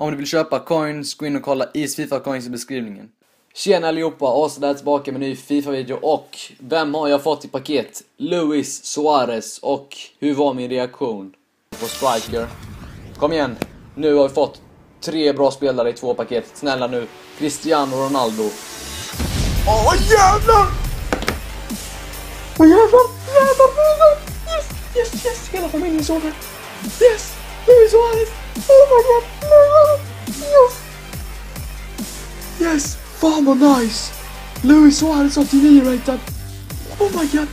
Om du vill köpa coins, gå in och kolla is FIFA coins i beskrivningen. Tjena allihopa, Åsa där tillbaka med en ny FIFA-video. Och vem har jag fått i paket? Luis Suarez. Och hur var min reaktion på Striker? Kom igen, nu har vi fått 3 bra spelare i 2 paket. Snälla nu, Cristiano Ronaldo. Åh jävlar! Åh jävlar, yes, hela familjen såg det. Yes, Luis Suarez. Oh my god, yes, fan vad nice. Luis Suarez 89 rated. Oh my god,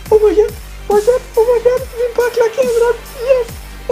min packla kameran. Yes,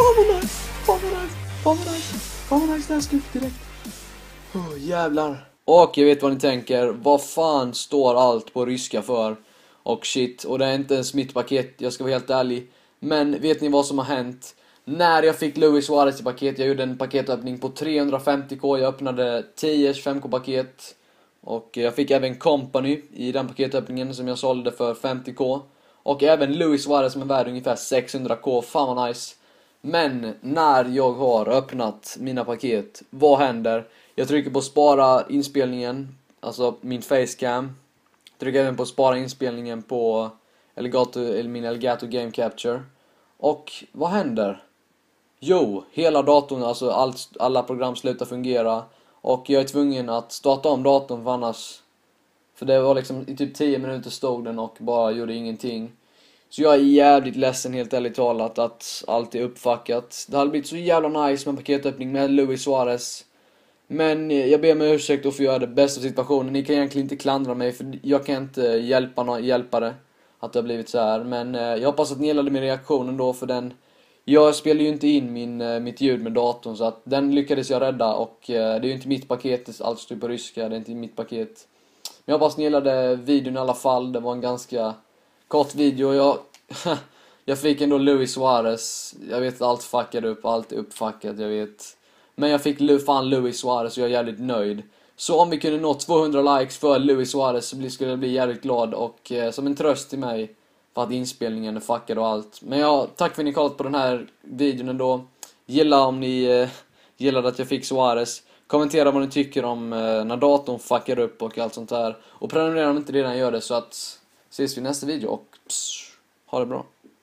fan vad nice, det här ska upp direkt. Oh jävlar. Och jag vet vad ni tänker, vad fan står allt på ryska för? Och shit, och det är inte ens mitt paket, jag ska vara helt ärlig. Men vet ni vad som har hänt? När jag fick Luis Suarez i paket, jag gjorde en paketöppning på 350k, jag öppnade 10 25k paket. Och jag fick även Company i den paketöppningen som jag sålde för 50k. Och även Luis Suarez som är värd ungefär 600k, fan vad nice. Men när jag har öppnat mina paket, vad händer? Jag trycker på spara inspelningen, alltså min facecam. Trycker även på spara inspelningen på min Elgato Game Capture. Och vad händer? Jo, hela datorn, alltså alla program slutar fungera. Och jag är tvungen att starta om datorn för annars. För det var liksom i typ 10 minuter stod den och bara gjorde ingenting. Så jag är jävligt ledsen helt ärligt talat att allt är uppfackat. Det hade blivit så jävla nice med paketöppning med Luis Suarez. Men jag ber om ursäkt och får göra det bästa av situationen. Ni kan egentligen inte klandra mig för jag kan inte hjälpa det att det har blivit så här. Men jag hoppas att ni gillade min reaktion ändå för den. Jag spelar ju inte in mitt ljud med datorn så att den lyckades jag rädda. Och det är ju inte mitt paket, allt står på ryska, det är inte mitt paket. Men jag hoppas ni gillade videon i alla fall. Det var en ganska kort video. Jag fick ändå Luis Suarez. Jag vet att allt fuckade upp, allt är uppfackat, jag vet. Men jag fick fan Luis Suarez och jag är jävligt nöjd. Så om vi kunde nå 200 likes för Luis Suarez så skulle jag bli jävligt glad. Och som en tröst till mig för att inspelningen är fuckad och allt. Men ja, tack för att ni kollat på den här videon ändå. Gilla om ni gillade att jag fick Suarez. Kommentera vad ni tycker om när datorn fuckar upp och allt sånt där. Och prenumerera om inte redan gör det så att ses vi i nästa video och ha det bra.